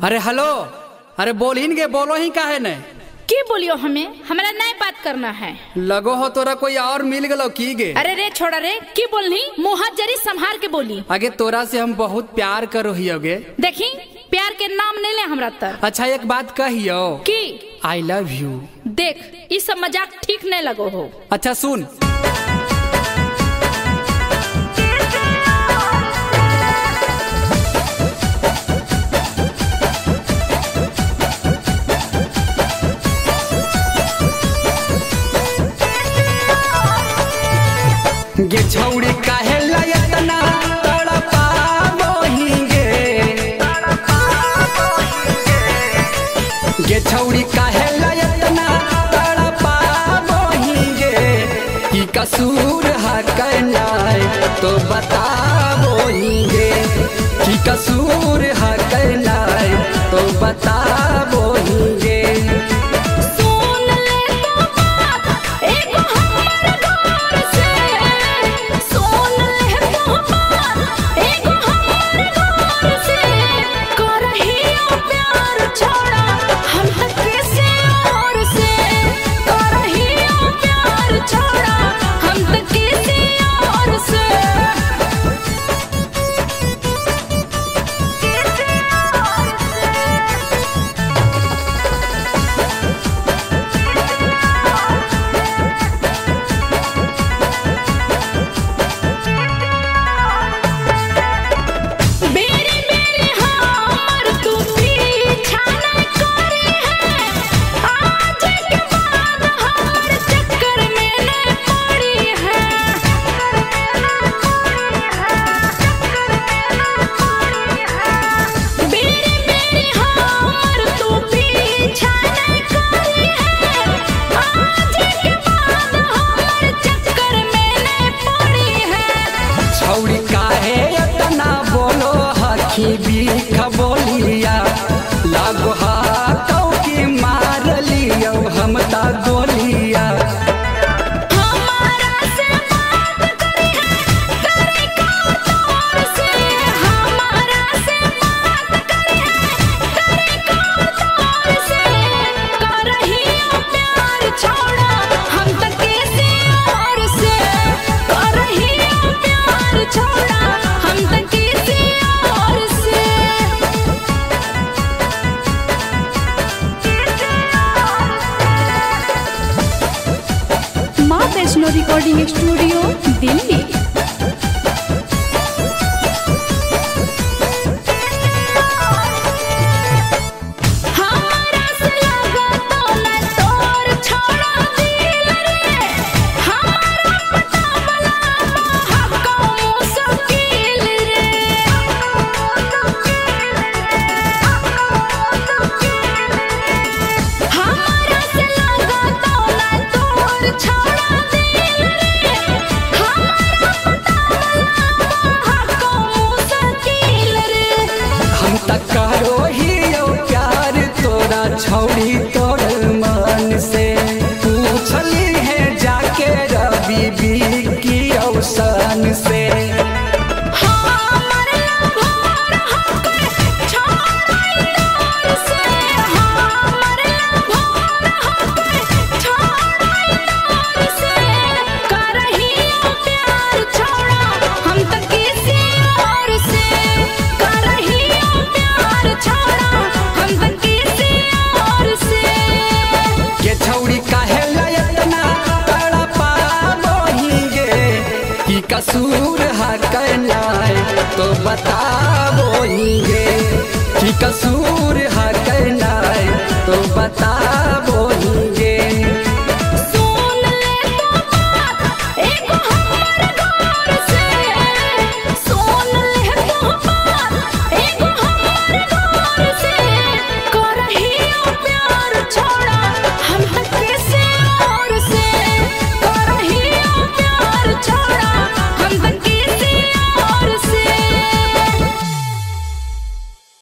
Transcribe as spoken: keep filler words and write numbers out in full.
अरे हेलो, अरे बोल ही गे, बोलो ही काहे ने की बोलियो हमें, हमारा नए बात करना है। लगो हो तोरा कोई और मिल गलो की गे। अरे रे छोड़ा रे, की बोलनी, मुँह हाथ जरी संभाल के बोली। आगे तोरा से हम बहुत प्यार करो हियोगे। देखी प्यार के नाम नहीं ले हमरा तर। अच्छा एक बात कहियो की आई लव यू। देख ये सब मजाक ठीक नहीं लगो हो। अच्छा सुन, गे छौड़ी काहे लयतना तड़पावही गे, गे छौड़ी काहे लयतना तड़पावही गे, की कसूर है करनाय तो बतावही गे, की कसूर है करनाय तो बतावही गे। बोलिया लागो हाथों की मार लियो हम ता गोलिया। हमारा से बात करी है, करे का तौर से, हमारा से बात करी है, करे का तौर से, कर रही हो प्यार छोड़ा हम तक किसी और से, कर रही हो प्यार छोड़ा हम तक किसी और से। माँ वैष्णो रिकॉर्डिंग स्टूडियो दिल्ली। करो ही प्यार तोरा छौड़ी तोर मन से, पूछली है जाके रवि बी की औसन से। कसूर है करनाय तो बतावही गे, कि कसूर है करनाय तो बतावही।